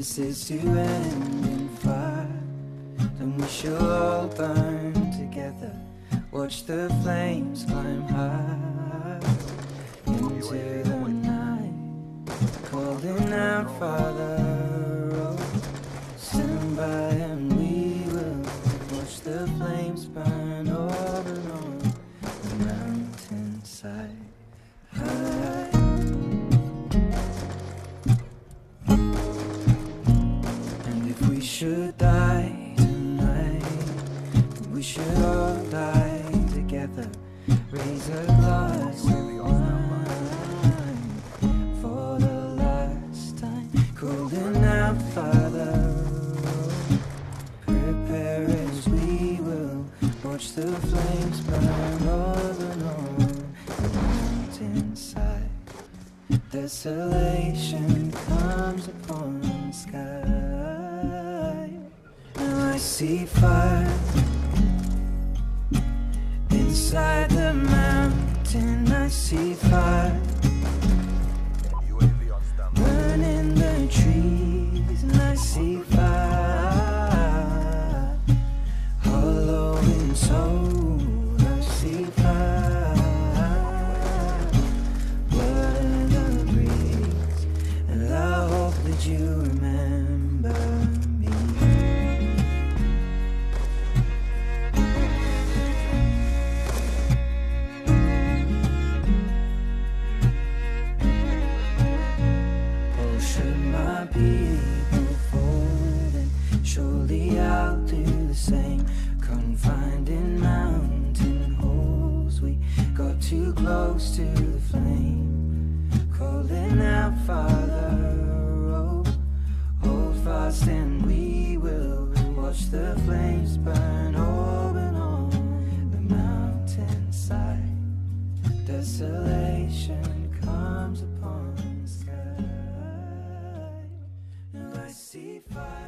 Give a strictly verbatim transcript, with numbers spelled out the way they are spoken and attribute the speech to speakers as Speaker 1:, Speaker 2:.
Speaker 1: this is to end in fire, then we shall all burn together. Watch the flames climb high into the night, calling out, Father, oh, stand by and we will watch the flames burn over on the mountainside. High. And if we should die tonight, we should all die together. Raise a glass of wine for the last time, calling out, Father, prepare as we will watch the flames burn over on the mountainside. Desolation comes upon the sky. Now I see fire inside the mountain. I see fire burning the trees, and I see fire hollow in soul. I see fire, blood in the breeze, and I hope that you remember me. People fall, and surely I'll do the same. Confined in mountain holes, we got too close to the flame, calling out, Father, oh, hold fast and we will watch the flames burn open on the mountainside. Desolation comes upon the sky. I see fire.